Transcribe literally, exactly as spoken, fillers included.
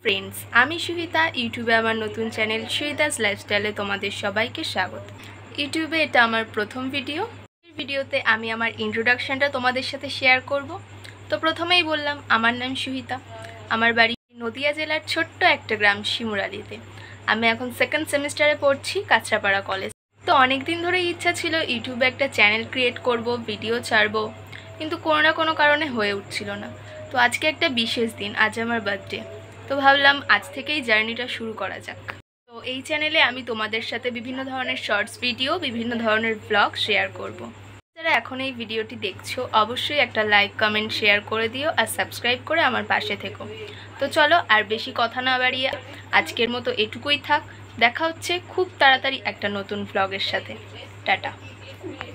Friends, আমি সুহিতা। ইউটিউবে আমার নতুন চ্যানেল সুহিতাস লাইফস্টাইলে তোমাদের সবাইকে স্বাগত। ইউটিউবে এটা আমার প্রথম ভিডিও। এই ভিডিওতে আমি আমার ইন্ট্রোডাকশনটা তোমাদের সাথে শেয়ার করব। তো প্রথমেই বললাম, আমার নাম সুহিতা। আমার বাড়ি নদিয়া জেলার ছোট্ট একটা গ্রাম শিমুরালিতে। আমি এখন সেকেন্ড সেমিস্টারে পড়ছি কাঁচরাপাড়া কলেজ। তো অনেক দিন ধরে ইচ্ছা ছিল ইউটিউবে একটা চ্যানেল ক্রিয়েট করব, ভিডিও ছাড়বো, কিন্তু কোনো না কোনো কারণে হয়ে উঠছিল না। তো আজকে একটা বিশেষ দিন, আজ আমার বার্থডে। তো ভাবলাম আজ থেকেই জার্নিটা শুরু করা যাক। তো এই চ্যানেলে আমি তোমাদের সাথে বিভিন্ন ধরনের শর্টস ভিডিও, বিভিন্ন ধরনের ব্লগ শেয়ার করব। যারা এখন এই ভিডিওটি দেখছো অবশ্যই একটা লাইক, কমেন্ট, শেয়ার করে দিও আর সাবস্ক্রাইব করে আমার পাশে থেকো। তো চলো আর বেশি কথা না বাড়িয়ে আজকের মতো এটুকুই থাক। দেখা হচ্ছে খুব তাড়াতাড়ি একটা নতুন ব্লগের সাথে। টাটা।